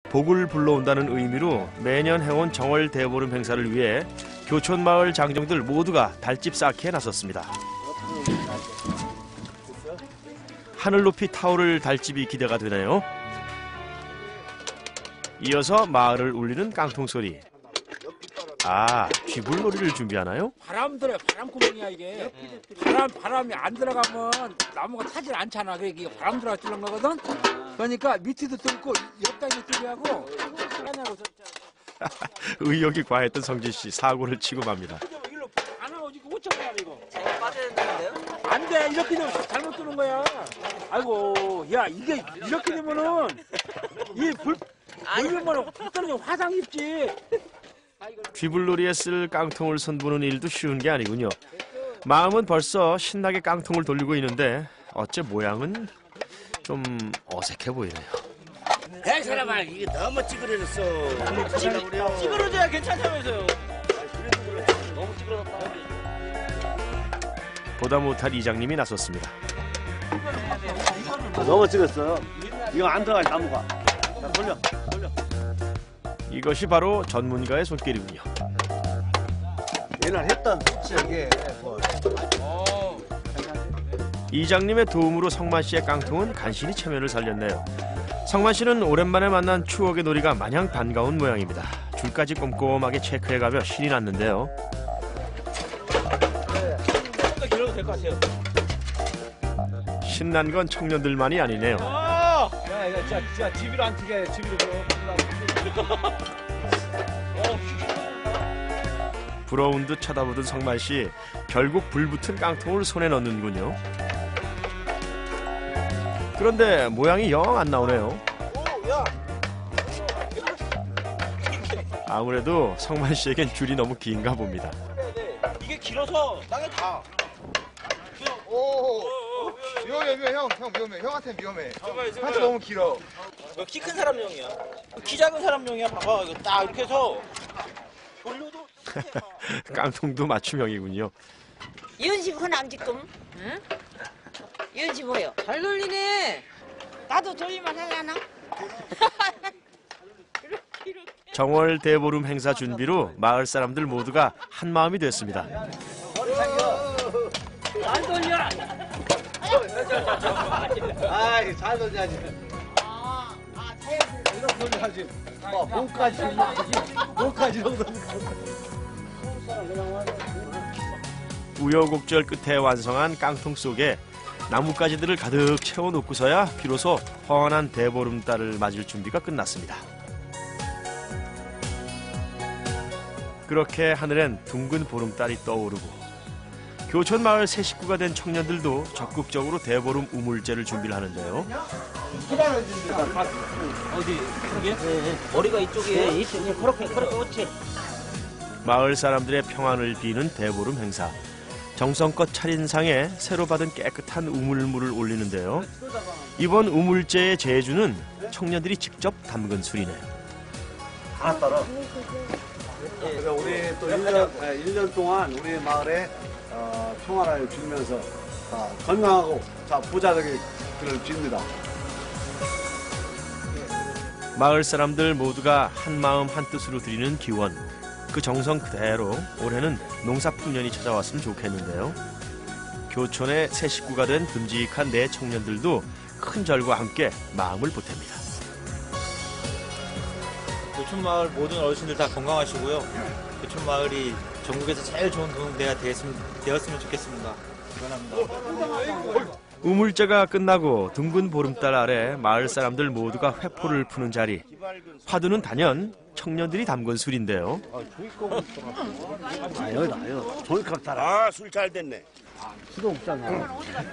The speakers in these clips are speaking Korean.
복을 불러온다는 의미로 매년 해온 정월 대보름 행사를 위해 교촌마을 장정들 모두가 달집 쌓기에 나섰습니다. 하늘 높이 타오를 달집이 기대가 되네요. 이어서 마을을 울리는 깡통 소리. 아, 쥐불놀이를 준비하나요? 바람 들어요. 바람구멍이야 이게. 바람이 안 들어가면 나무가 타질 않잖아. 그래 이게 바람 들어가 뚫는 거거든. 그러니까 밑에도 뚫고 옆다리도 뚫려고. 의욕이 과했던 성진 씨 사고를 치고 맙니다. 일로 안 나오지. 5천 이거. 빠져야 되는데요? 안 돼. 이렇게 되면 잘못 뚫는 거야. 아이고, 야 이게 이렇게 되면은 이불 물면 불 떨어져 화상 입지. 쥐불놀이에 쓸 깡통을 손보는 일도 쉬운 게 아니군요. 마음은 벌써 신나게 깡통을 돌리고 있는데 어째 모양은 좀 어색해 보이네요. 야, 사람아, 이게 너무 찌그러졌어. 찌그러져야 괜찮다면서요. 너무 찌그러졌다. 보다 못할 이장님이 나섰습니다. 너무 찌그렀어. 이거 안 들어가, 나무가. 자, 돌려. 이것이 바로 전문가의 손길이군요. 옛날 했던 이게 이장님의 도움으로 성만 씨의 깡통은 간신히 체면을 살렸네요. 성만 씨는 오랜만에 만난 추억의 놀이가 마냥 반가운 모양입니다. 줄까지 꼼꼼하게 체크해가며 신이 났는데요. 길어도 될 것 같아요. 신난 건 청년들만이 아니네요. 야, 진짜 집이로 안 튀게, 집이로 부러운 듯 쳐다보던 성만 씨, 결국 불붙은 깡통을 손에 넣는군요. 그런데 모양이 영 안 나오네요. 아무래도 성만 씨에겐 줄이 너무 긴가 봅니다. 이게 길어서 땅에 닿아. 위험해 형 위험해 형한테 위험해 한테 너무 길어 키 큰 사람용이야. 키 작은 사람용이야. 봐봐, 이거 딱 이렇게 해서 돌려도. 깡통도 맞춤형이군요. 연습 하나 지금? 응? 연습 뭐요? 잘 놀리네. 나도 돌리만 하려나? 정월 대보름 행사 준비로 마을 사람들 모두가 한 마음이 됐습니다. 안 돌려라. 아이, 잘 돌려야지. 이렇게 돌려야지. 목까지 정도. 우여곡절 끝에 완성한 깡통 속에 나뭇가지들을 가득 채워놓고서야 비로소 훤한 대보름달을 맞을 준비가 끝났습니다. 그렇게 하늘엔 둥근 보름달이 떠오르고 교촌마을 새 식구가 된 청년들도 적극적으로 대보름 우물제를 준비를 하는데요. 어디? 이게? 머리가 이쪽에. 그렇게 그렇지. 마을 사람들의 평안을 비는 대보름 행사. 정성껏 차린 상에 새로 받은 깨끗한 우물물을 올리는데요. 이번 우물제의 제주는 청년들이 직접 담근 술이네요. 다 따라. 그래서 우리 또 1년 동안 우리 마을에 평화를 빌면서 건강하고 부자되기를 빕니다. 마을 사람들 모두가 한마음 한뜻으로 드리는 기원. 그 정성 그대로 올해는 농사풍년이 찾아왔으면 좋겠는데요. 교촌의 새 식구가 된 듬직한 내 청년들도 큰 절과 함께 마음을 보탭니다. 교촌마을 모든 어르신들 다 건강하시고요. 교촌마을이 전국에서 제일 좋은 동네가 되었으면 좋겠습니다. 기원합니다. 우물제가 끝나고 둥근 보름달 아래 마을 사람들 모두가 회포를 푸는 자리. 화두는 단연 청년들이 담근 술인데요. 나요. 종이컵 따라. 아 술 잘 됐네 수도 없잖아.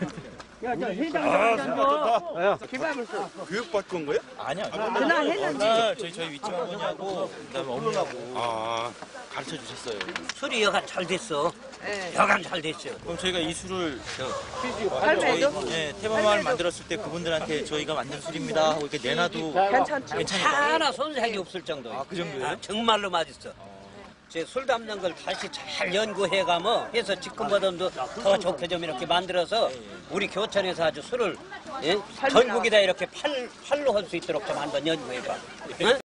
교육받고 온 거야? 아니요. 그날 했는데. 저희 윗집 어머니하고 그다음에 어머니하고 가르쳐 주셨어요. 술이 여간 잘 됐어. 여간 잘 됐어. 그럼 저희가 이 술을 할매도? 태범마을 만들었을 때 그분들한테 저희가 만든 술입니다 하고 이렇게 내놔도 괜찮지. 하나 손색이 없을 정도. 그 정도예요? 정말로 맛있어. 제 술 담는 걸 다시 잘 연구해가면 해서 지금보다도 더 좋게 좀 이렇게 만들어서 우리 교촌에서 아주 술을 전국에다 이렇게 팔로 할 수 있도록 좀 한번 연구해봐.